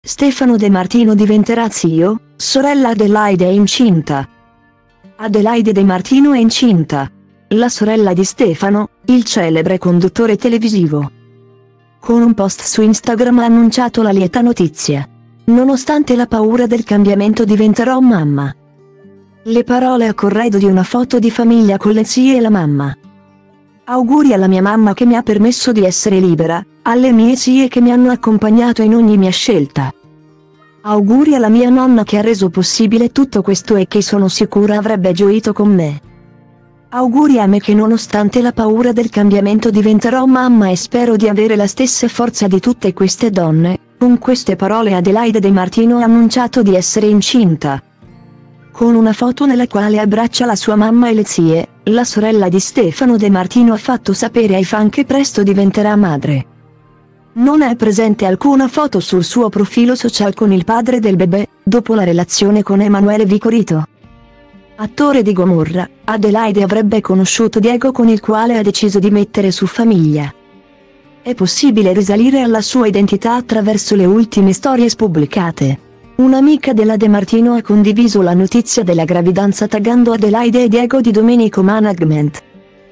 Stefano De Martino diventerà zio, sorella Adelaide è incinta. Adelaide De Martino è incinta. La sorella di Stefano, il celebre conduttore televisivo. Con un post su Instagram ha annunciato la lieta notizia. Nonostante la paura del cambiamento diventerò mamma. Le parole a corredo di una foto di famiglia con le zie e la mamma. Auguri alla mia mamma che mi ha permesso di essere libera, alle mie zie che mi hanno accompagnato in ogni mia scelta. Auguri alla mia nonna che ha reso possibile tutto questo e che sono sicura avrebbe gioito con me. Auguri a me che nonostante la paura del cambiamento diventerò mamma e spero di avere la stessa forza di tutte queste donne. Con queste parole Adelaide De Martino ha annunciato di essere incinta. Con una foto nella quale abbraccia la sua mamma e le zie, la sorella di Stefano De Martino ha fatto sapere ai fan che presto diventerà madre. Non è presente alcuna foto sul suo profilo social con il padre del bebè, dopo la relazione con Emanuele Vicorito. Attore di Gomorra, Adelaide avrebbe conosciuto Diego con il quale ha deciso di mettere su famiglia. È possibile risalire alla sua identità attraverso le ultime storie pubblicate. Un'amica della De Martino ha condiviso la notizia della gravidanza taggando Adelaide e Diego di Domenico Management.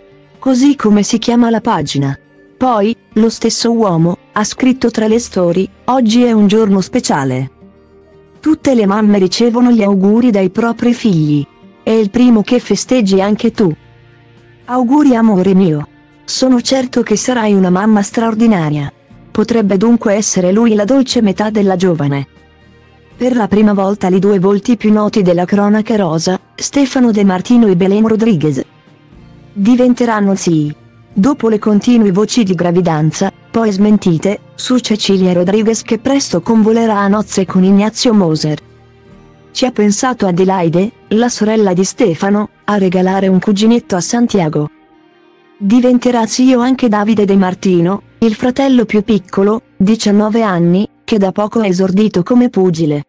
Così come si chiama la pagina. Poi, lo stesso uomo, ha scritto tra le storie, oggi è un giorno speciale. Tutte le mamme ricevono gli auguri dai propri figli. È il primo che festeggi anche tu. Auguri amore mio. Sono certo che sarai una mamma straordinaria. Potrebbe dunque essere lui la dolce metà della giovane. Per la prima volta i due volti più noti della cronaca rosa, Stefano De Martino e Belén Rodriguez, diventeranno zii. Dopo le continue voci di gravidanza, poi smentite, su Cecilia Rodriguez che presto convolerà a nozze con Ignazio Moser. Ci ha pensato Adelaide, la sorella di Stefano, a regalare un cuginetto a Santiago. Diventerà zio anche Davide De Martino, il fratello più piccolo, 19 anni, che da poco ha esordito come pugile.